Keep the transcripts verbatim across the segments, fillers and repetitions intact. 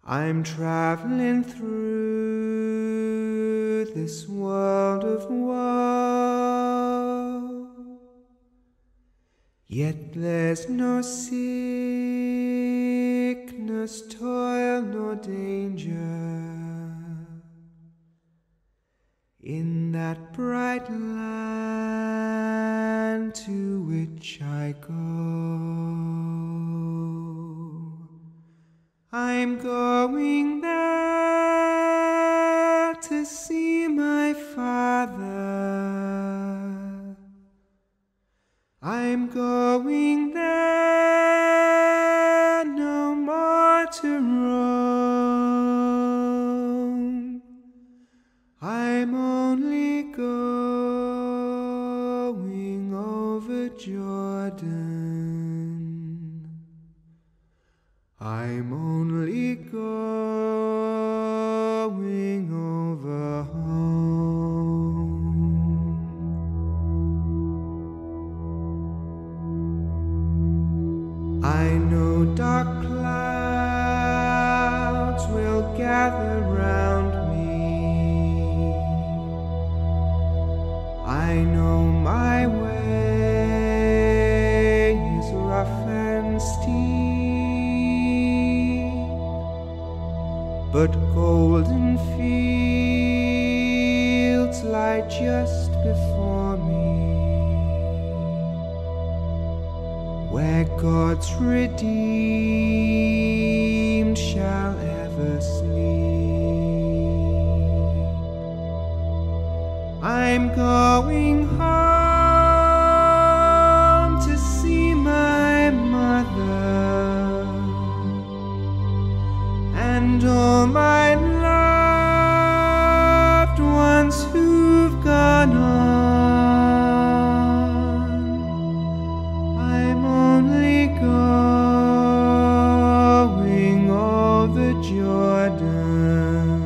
I'm traveling through this world of woe, yet there's no sickness, toil, nor danger in that bright land to which I go. I'm going there to see my father. I'm going there no more to roam. I'm only going over Jordan. I'm only going over home. I know dark clouds will gather round me. I know my way is rough and steep, but golden fields lie just before me, where God's redeemed shall ever sleep. I'm going home to see my mother and all my loved ones who've gone on. I'm only going over Jordan.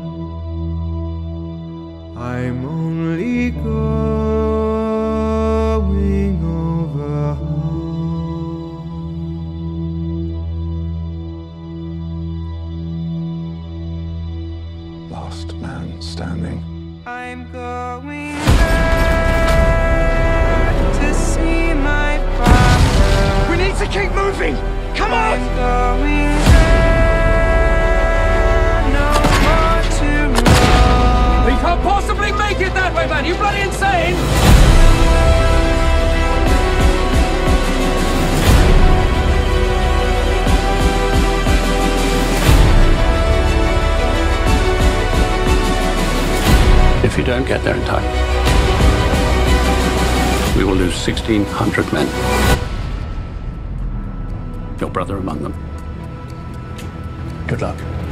I'm only going over home. Last man standing. I'm going there to see my father. We need to keep moving! Come on! I'm going there no more to roam. We can't possibly make it that way, man! You bloody insane! If you don't get there in time, we will lose sixteen hundred men. Your brother among them. Good luck.